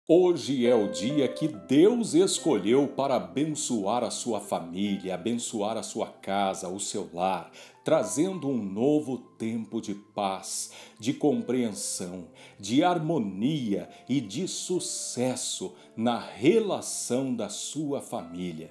Hoje é o dia que Deus escolheu para abençoar a sua família, abençoar a sua casa, o seu lar, trazendo um novo tempo de paz, de compreensão, de harmonia e de sucesso na relação da sua família.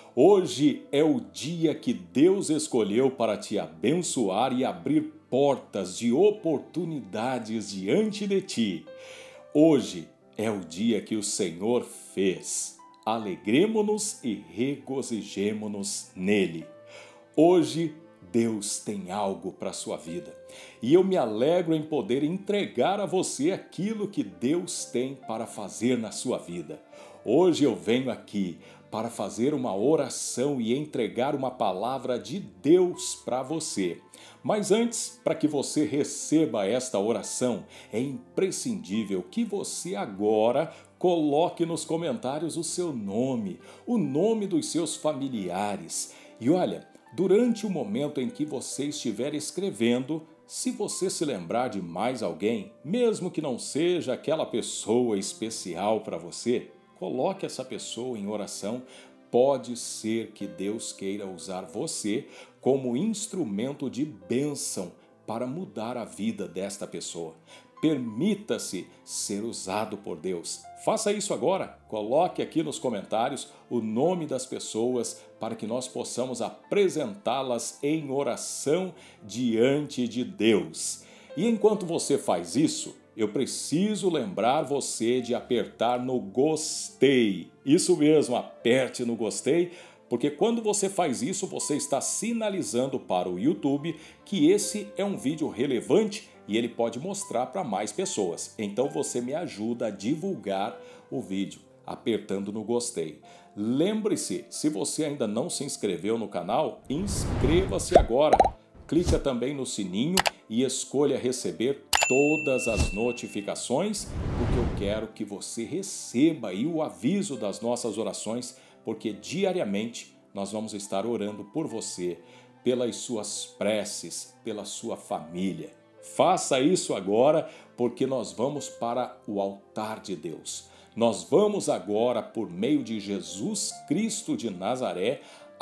Hoje é o dia que Deus escolheu para te abençoar e abrir portas de oportunidades diante de ti. Hoje é o dia que o Senhor fez. Alegremo-nos e regozijemo-nos nele. Hoje Deus tem algo para a sua vida. E eu me alegro em poder entregar a você aquilo que Deus tem para fazer na sua vida. Hoje eu venho aqui para fazer uma oração e entregar uma palavra de Deus para você. Mas antes, para que você receba esta oração, é imprescindível que você agora coloque nos comentários o seu nome, o nome dos seus familiares. E olha, durante o momento em que você estiver escrevendo, se você se lembrar de mais alguém, mesmo que não seja aquela pessoa especial para você, coloque essa pessoa em oração. Pode ser que Deus queira usar você como instrumento de bênção para mudar a vida desta pessoa. Permita-se ser usado por Deus. Faça isso agora. Coloque aqui nos comentários o nome das pessoas para que nós possamos apresentá-las em oração diante de Deus. E enquanto você faz isso, eu preciso lembrar você de apertar no gostei. Isso mesmo, aperte no gostei, porque quando você faz isso, você está sinalizando para o YouTube que esse é um vídeo relevante e ele pode mostrar para mais pessoas. Então você me ajuda a divulgar o vídeo, apertando no gostei. Lembre-se, se você ainda não se inscreveu no canal, inscreva-se agora. Clique também no sininho e escolha receber todas as notificações, porque eu quero que você receba aí o aviso das nossas orações, porque diariamente nós vamos estar orando por você, pelas suas preces, pela sua família. Faça isso agora, porque nós vamos para o altar de Deus. Nós vamos agora, por meio de Jesus Cristo de Nazaré,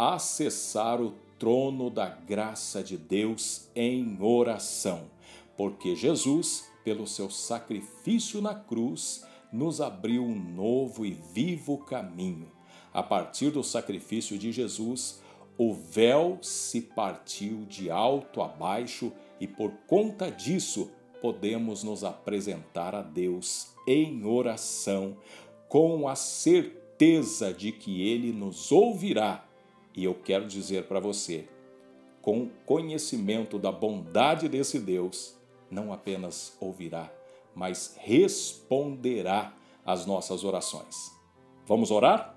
acessar o trono da graça de Deus em oração. Porque Jesus, pelo seu sacrifício na cruz, nos abriu um novo e vivo caminho. A partir do sacrifício de Jesus, o véu se partiu de alto a baixo e por conta disso podemos nos apresentar a Deus em oração, com a certeza de que Ele nos ouvirá. E eu quero dizer para você, com conhecimento da bondade desse Deus, não apenas ouvirá, mas responderá às nossas orações. Vamos orar?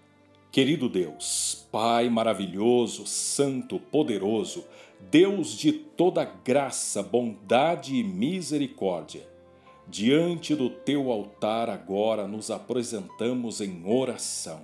Querido Deus, Pai maravilhoso, santo, poderoso, Deus de toda graça, bondade e misericórdia, diante do teu altar agora nos apresentamos em oração.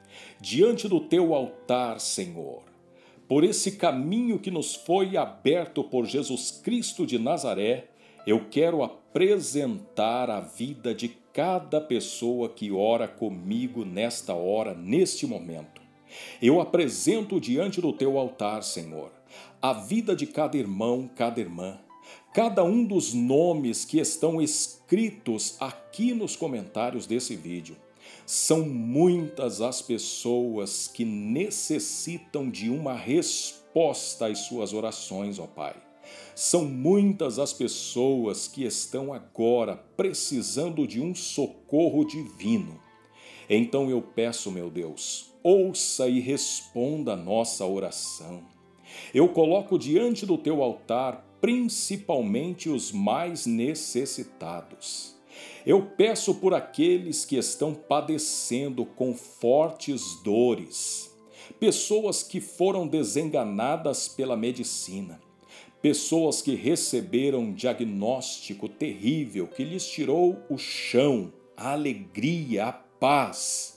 Diante do teu altar, Senhor, por esse caminho que nos foi aberto por Jesus Cristo de Nazaré, eu quero apresentar a vida de cada pessoa que ora comigo nesta hora, neste momento. Eu apresento diante do teu altar, Senhor, a vida de cada irmão, cada irmã, cada um dos nomes que estão escritos aqui nos comentários desse vídeo. São muitas as pessoas que necessitam de uma resposta às suas orações, ó Pai. São muitas as pessoas que estão agora precisando de um socorro divino. Então eu peço, meu Deus, ouça e responda a nossa oração. Eu coloco diante do teu altar principalmente os mais necessitados. Eu peço por aqueles que estão padecendo com fortes dores, pessoas que foram desenganadas pela medicina, pessoas que receberam um diagnóstico terrível que lhes tirou o chão, a alegria, a paz.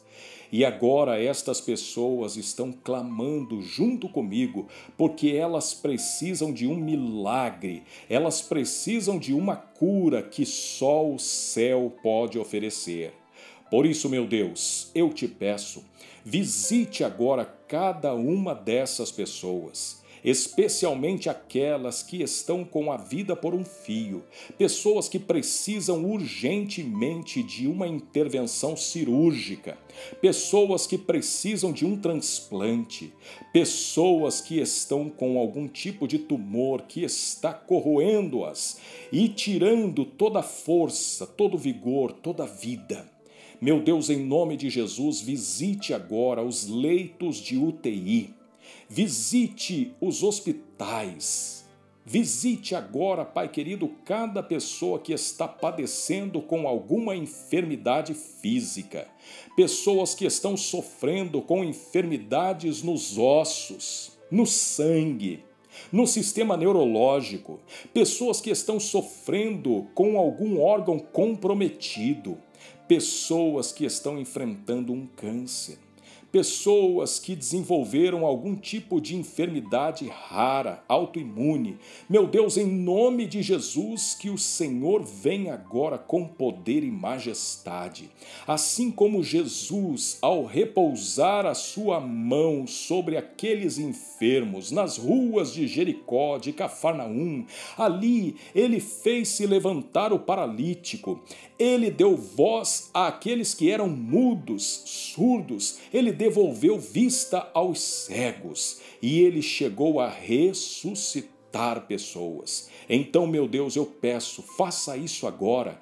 E agora estas pessoas estão clamando junto comigo, porque elas precisam de um milagre, elas precisam de uma cura que só o céu pode oferecer. Por isso, meu Deus, eu te peço, visite agora cada uma dessas pessoas, especialmente aquelas que estão com a vida por um fio, pessoas que precisam urgentemente de uma intervenção cirúrgica, pessoas que precisam de um transplante, pessoas que estão com algum tipo de tumor que está corroendo-as e tirando toda a força, todo o vigor, toda a vida. Meu Deus, em nome de Jesus, visite agora os leitos de UTI, visite os hospitais, visite agora, Pai querido, cada pessoa que está padecendo com alguma enfermidade física, pessoas que estão sofrendo com enfermidades nos ossos, no sangue, no sistema neurológico, pessoas que estão sofrendo com algum órgão comprometido, pessoas que estão enfrentando um câncer, pessoas que desenvolveram algum tipo de enfermidade rara, autoimune. Meu Deus, em nome de Jesus, que o Senhor venha agora com poder e majestade. Assim como Jesus, ao repousar a sua mão sobre aqueles enfermos nas ruas de Jericó, de Cafarnaum, ali ele fez se levantar o paralítico, ele deu voz àqueles que eram mudos, surdos, ele devolveu vista aos cegos e ele chegou a ressuscitar pessoas. Então, meu Deus, eu peço, faça isso agora,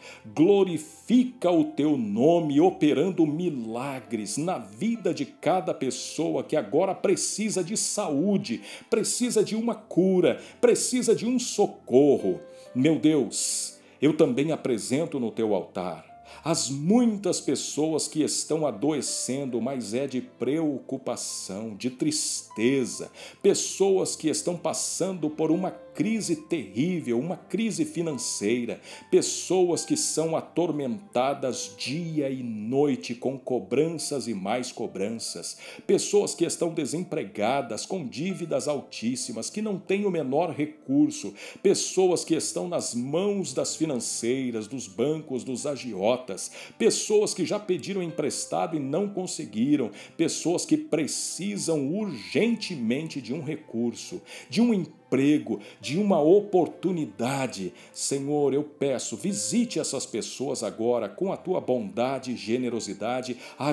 glorifica o teu nome operando milagres na vida de cada pessoa que agora precisa de saúde, precisa de uma cura, precisa de um socorro. Meu Deus, eu também apresento no teu altar as muitas pessoas que estão adoecendo, mas é de preocupação, de tristeza, pessoas que estão passando por uma crise terrível, uma crise financeira, pessoas que são atormentadas dia e noite com cobranças e mais cobranças, pessoas que estão desempregadas, com dívidas altíssimas, que não têm o menor recurso, pessoas que estão nas mãos das financeiras, dos bancos, dos agiotas, pessoas que já pediram emprestado e não conseguiram, pessoas que precisam urgentemente de um recurso, de um emprego, de uma oportunidade. Senhor, eu peço, visite essas pessoas agora com a tua bondade e generosidade,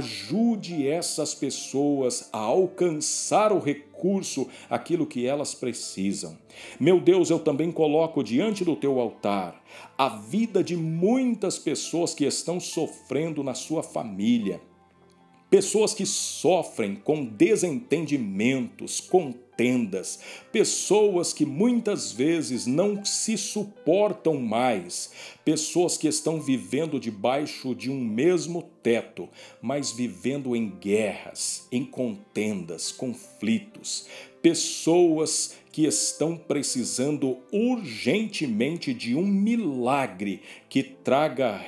ajude essas pessoas a alcançar o recurso, aquilo que elas precisam. Meu Deus, eu também coloco diante do teu altar a vida de muitas pessoas que estão sofrendo na sua família, pessoas que sofrem com desentendimentos, contendas, pessoas que muitas vezes não se suportam mais, pessoas que estão vivendo debaixo de um mesmo teto, mas vivendo em guerras, em contendas, conflitos, pessoas que estão precisando urgentemente de um milagre que traga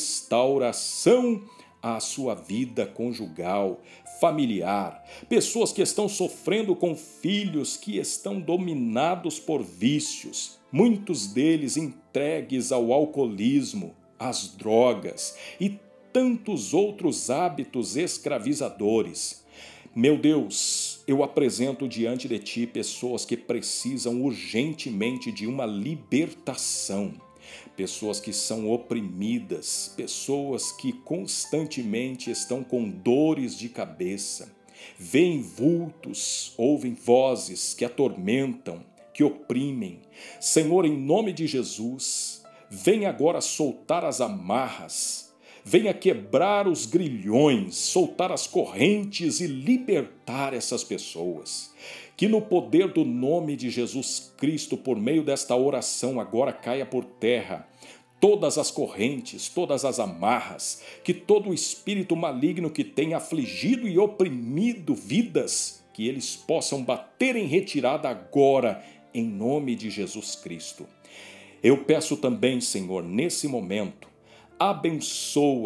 restauração à sua vida conjugal, familiar, pessoas que estão sofrendo com filhos que estão dominados por vícios, muitos deles entregues ao alcoolismo, às drogas e tantos outros hábitos escravizadores. Meu Deus, eu apresento diante de ti pessoas que precisam urgentemente de uma libertação, pessoas que são oprimidas, pessoas que constantemente estão com dores de cabeça, veem vultos, ouvem vozes que atormentam, que oprimem. Senhor, em nome de Jesus, vem agora soltar as amarras, venha quebrar os grilhões, soltar as correntes e libertar essas pessoas. Que no poder do nome de Jesus Cristo, por meio desta oração, agora caia por terra todas as correntes, todas as amarras, que todo o espírito maligno que tem afligido e oprimido vidas, que eles possam bater em retirada agora, em nome de Jesus Cristo. Eu peço também, Senhor, nesse momento, abençoa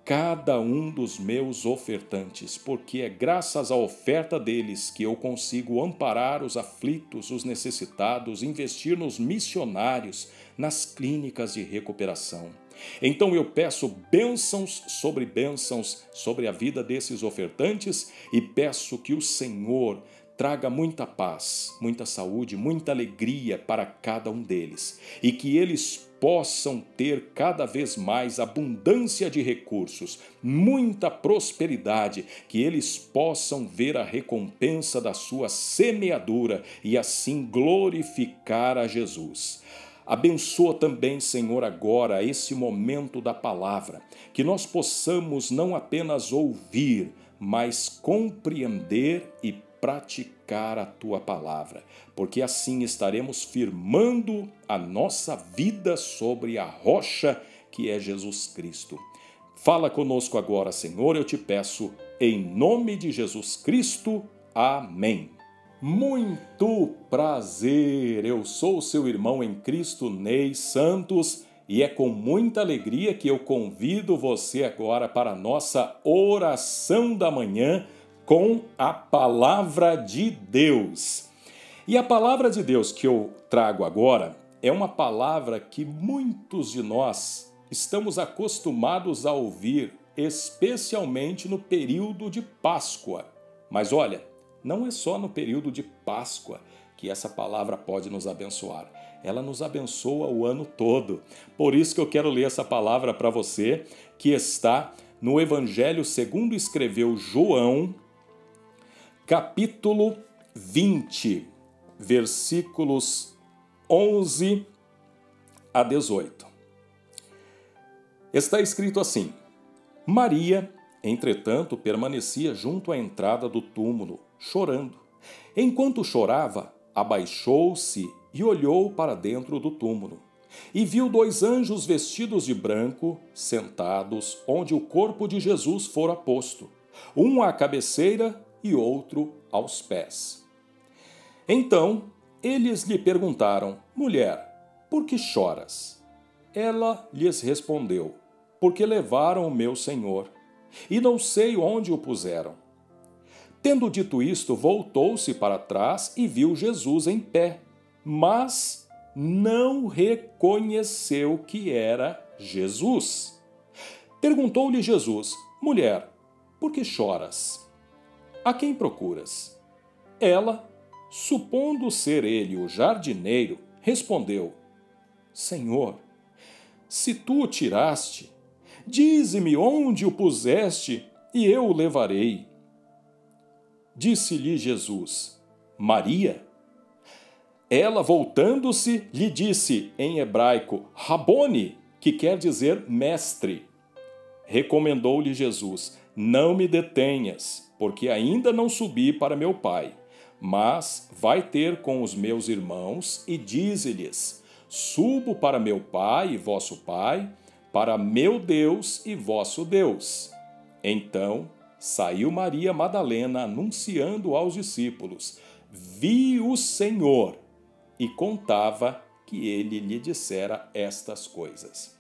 cada um dos meus ofertantes, porque é graças à oferta deles que eu consigo amparar os aflitos, os necessitados, investir nos missionários, nas clínicas de recuperação. Então eu peço bênçãos sobre a vida desses ofertantes e peço que o Senhor traga muita paz, muita saúde, muita alegria para cada um deles e que eles possam ter cada vez mais abundância de recursos, muita prosperidade, que eles possam ver a recompensa da sua semeadura e assim glorificar a Jesus. Abençoa também, Senhor, agora esse momento da palavra, que nós possamos não apenas ouvir, mas compreender e praticar a Tua palavra, porque assim estaremos firmando a nossa vida sobre a rocha que é Jesus Cristo. Fala conosco agora, Senhor, eu te peço, em nome de Jesus Cristo. Amém. Muito prazer, eu sou o seu irmão em Cristo, Ney Santos, e é com muita alegria que eu convido você agora para a nossa oração da manhã com a Palavra de Deus. E a Palavra de Deus que eu trago agora é uma palavra que muitos de nós estamos acostumados a ouvir, especialmente no período de Páscoa. Mas olha, não é só no período de Páscoa que essa palavra pode nos abençoar. Ela nos abençoa o ano todo. Por isso que eu quero ler essa palavra para você, que está no Evangelho segundo escreveu João, capítulo 20, versículos 11 a 18. Está escrito assim: Maria, entretanto, permanecia junto à entrada do túmulo, chorando. Enquanto chorava, abaixou-se e olhou para dentro do túmulo. E viu 2 anjos vestidos de branco, sentados onde o corpo de Jesus fora posto, um à cabeceira e outro aos pés. Então, eles lhe perguntaram: Mulher, por que choras? Ela lhes respondeu: Porque levaram o meu Senhor, e não sei onde o puseram. Tendo dito isto, voltou-se para trás e viu Jesus em pé, mas não reconheceu que era Jesus. Perguntou-lhe Jesus: Mulher, por que choras? A quem procuras? Ela, supondo ser ele o jardineiro, respondeu: Senhor, se tu o tiraste, dize-me onde o puseste e eu o levarei. Disse-lhe Jesus: Maria. Ela, voltando-se, lhe disse em hebraico Rabone, que quer dizer mestre. Recomendou-lhe Jesus: Não me detenhas, porque ainda não subi para meu Pai, mas vai ter com os meus irmãos e dize-lhes: Subo para meu Pai e vosso Pai, para meu Deus e vosso Deus. Então saiu Maria Madalena anunciando aos discípulos: Vi o Senhor, e contava que ele lhe dissera estas coisas.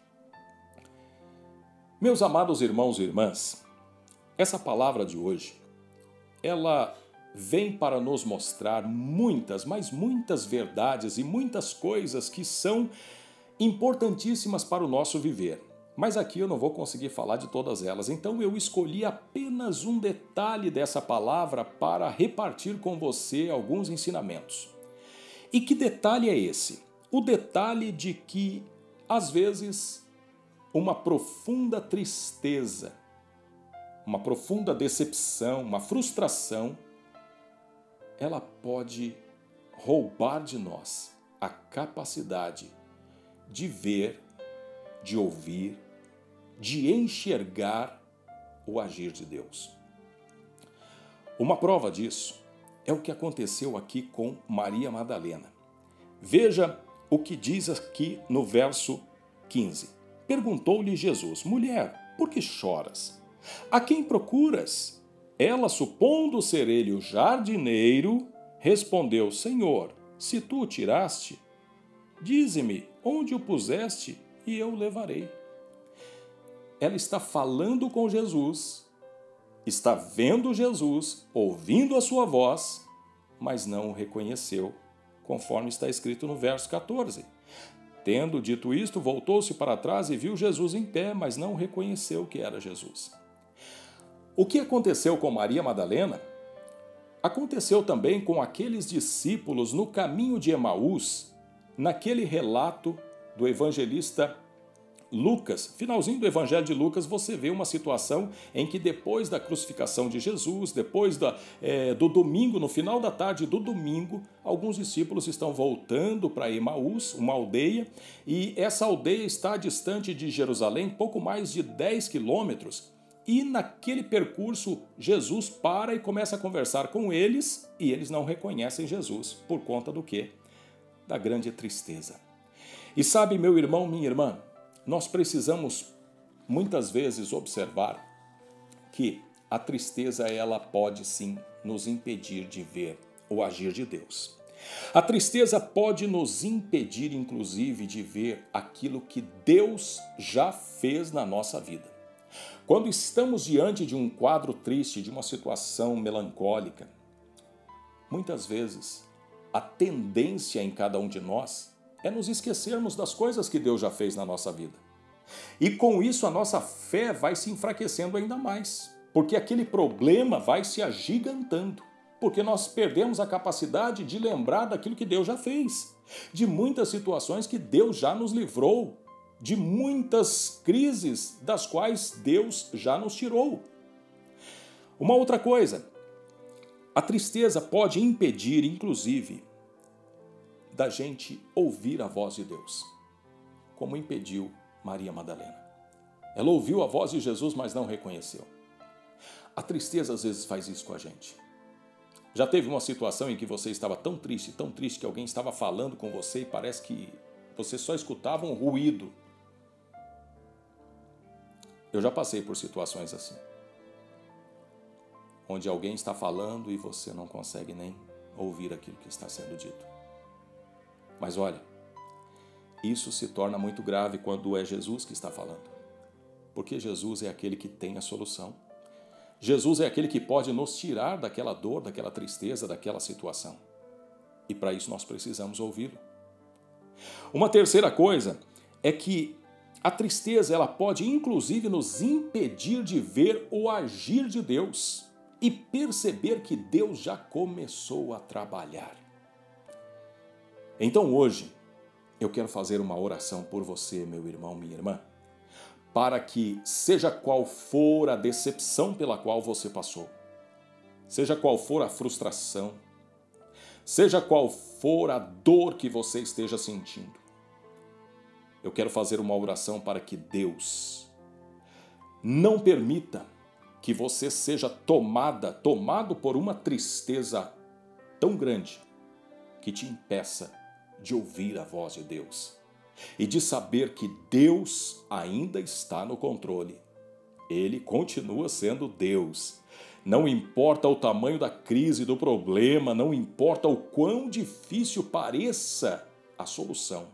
Meus amados irmãos e irmãs, essa palavra de hoje, ela vem para nos mostrar muitas, mas muitas verdades e muitas coisas que são importantíssimas para o nosso viver. Mas aqui eu não vou conseguir falar de todas elas, então eu escolhi apenas um detalhe dessa palavra para repartir com você alguns ensinamentos. E que detalhe é esse? O detalhe de que, às vezes, uma profunda tristeza, uma profunda decepção, uma frustração, ela pode roubar de nós a capacidade de ver, de ouvir, de enxergar o agir de Deus. Uma prova disso é o que aconteceu aqui com Maria Madalena. Veja o que diz aqui no verso 15. Perguntou-lhe Jesus: Mulher, por que choras? A quem procuras? Ela, supondo ser ele o jardineiro, respondeu: Senhor, se tu o tiraste, dize-me onde o puseste e eu o levarei. ela está falando com Jesus, está vendo Jesus, ouvindo a sua voz, mas não o reconheceu, conforme está escrito no verso 14. Tendo dito isto, voltou-se para trás e viu Jesus em pé, mas não reconheceu que era Jesus. O que aconteceu com Maria Madalena aconteceu também com aqueles discípulos no caminho de Emaús, naquele relato do evangelista Lucas. Finalzinho do evangelho de Lucas, você vê uma situação em que depois da crucificação de Jesus, depois do domingo, no final da tarde do domingo, alguns discípulos estão voltando para Emaús, uma aldeia, e essa aldeia está distante de Jerusalém, pouco mais de 10 quilômetros, e naquele percurso Jesus para e começa a conversar com eles, e eles não reconhecem Jesus. Por conta do quê? Da grande tristeza. E sabe, meu irmão, minha irmã, nós precisamos muitas vezes observar que a tristeza ela pode sim nos impedir de ver o agir de Deus. A tristeza pode nos impedir, inclusive, de ver aquilo que Deus já fez na nossa vida. Quando estamos diante de um quadro triste, de uma situação melancólica, muitas vezes a tendência em cada um de nós é nos esquecermos das coisas que Deus já fez na nossa vida. E com isso a nossa fé vai se enfraquecendo ainda mais, porque aquele problema vai se agigantando, porque nós perdemos a capacidade de lembrar daquilo que Deus já fez, de muitas situações que Deus já nos livrou, de muitas crises das quais Deus já nos tirou. Uma outra coisa, a tristeza pode impedir, inclusive, da gente ouvir a voz de Deus, como impediu Maria Madalena. Ela ouviu a voz de Jesus, mas não reconheceu. A tristeza às vezes faz isso com a gente. Já teve uma situação em que você estava tão triste que alguém estava falando com você e parece que você só escutava um ruído. Eu já passei por situações assim, onde alguém está falando e você não consegue nem ouvir aquilo que está sendo dito. Mas olha, isso se torna muito grave quando é Jesus que está falando, porque Jesus é aquele que tem a solução. Jesus é aquele que pode nos tirar daquela dor, daquela tristeza, daquela situação. E para isso nós precisamos ouvi-lo. Uma terceira coisa é que a tristeza ela pode inclusive nos impedir de ver o agir de Deus e perceber que Deus já começou a trabalhar. Então hoje eu quero fazer uma oração por você, meu irmão, minha irmã, para que seja qual for a decepção pela qual você passou, seja qual for a frustração, seja qual for a dor que você esteja sentindo, eu quero fazer uma oração para que Deus não permita que você seja tomado por uma tristeza tão grande que te impeça de ouvir a voz de Deus e de saber que Deus ainda está no controle. Ele continua sendo Deus. Não importa o tamanho da crise, do problema, não importa o quão difícil pareça a solução.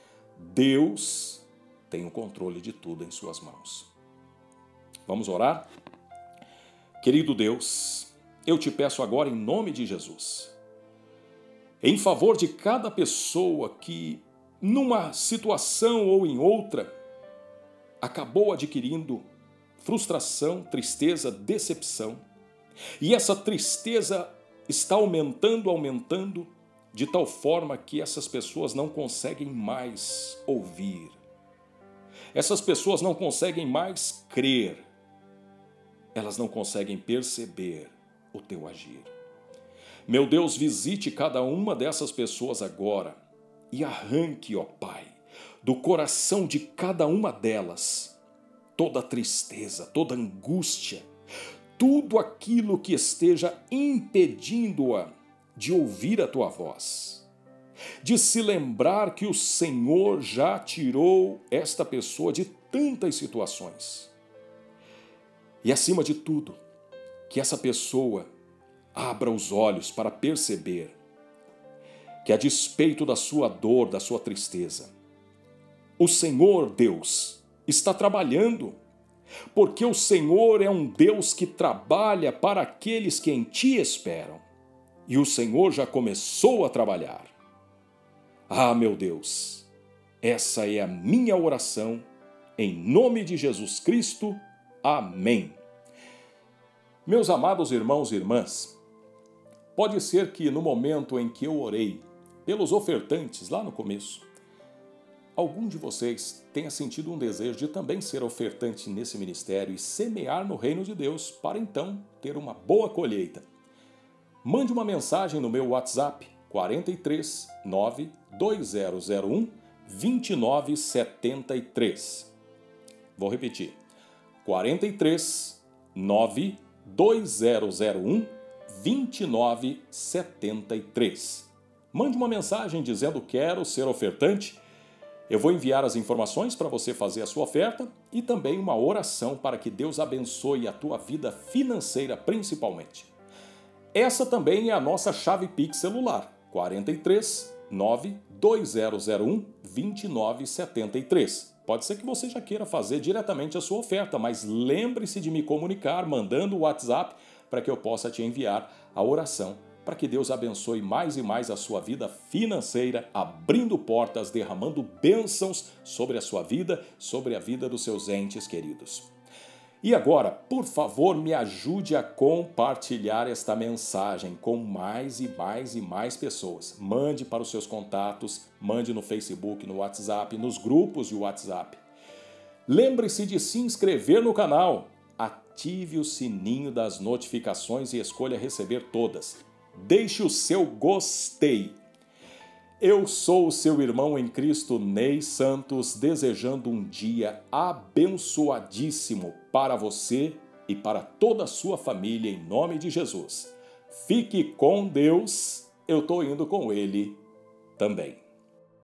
Deus tem o controle de tudo em suas mãos. Vamos orar? Querido Deus, eu te peço agora em nome de Jesus, em favor de cada pessoa que, numa situação ou em outra, acabou adquirindo frustração, tristeza, decepção, e essa tristeza está aumentando, de tal forma que essas pessoas não conseguem mais ouvir. Essas pessoas não conseguem mais crer. Elas não conseguem perceber o teu agir. Meu Deus, visite cada uma dessas pessoas agora e arranque, ó Pai, do coração de cada uma delas toda tristeza, toda angústia, tudo aquilo que esteja impedindo-a de ouvir a tua voz, de se lembrar que o Senhor já tirou esta pessoa de tantas situações. E acima de tudo, que essa pessoa abra os olhos para perceber que, a despeito da sua dor, da sua tristeza, o Senhor Deus está trabalhando porque o Senhor é um Deus que trabalha para aqueles que em ti esperam. E o Senhor já começou a trabalhar. Ah, meu Deus, essa é a minha oração, em nome de Jesus Cristo. Amém. Meus amados irmãos e irmãs, pode ser que no momento em que eu orei pelos ofertantes lá no começo, algum de vocês tenha sentido um desejo de também ser ofertante nesse ministério e semear no reino de Deus para então ter uma boa colheita. Mande uma mensagem no meu WhatsApp 43 92001 2973. Vou repetir. 43 92001 2973. Mande uma mensagem dizendo quero ser ofertante. Eu vou enviar as informações para você fazer a sua oferta e também uma oração para que Deus abençoe a tua vida financeira principalmente. Essa também é a nossa chave Pix celular, 43 92001 2973. Pode ser que você já queira fazer diretamente a sua oferta, mas lembre-se de me comunicar mandando o WhatsApp para que eu possa te enviar a oração para que Deus abençoe mais e mais a sua vida financeira, abrindo portas, derramando bênçãos sobre a sua vida, sobre a vida dos seus entes queridos. E agora, por favor, me ajude a compartilhar esta mensagem com mais e mais e mais pessoas. Mande para os seus contatos, mande no Facebook, no WhatsApp, nos grupos de WhatsApp. Lembre-se de se inscrever no canal. Ative o sininho das notificações e escolha receber todas. Deixe o seu gostei. Eu sou o seu irmão em Cristo, Ney Santos, desejando um dia abençoadíssimo para você e para toda a sua família, em nome de Jesus. Fique com Deus, eu estou indo com Ele também.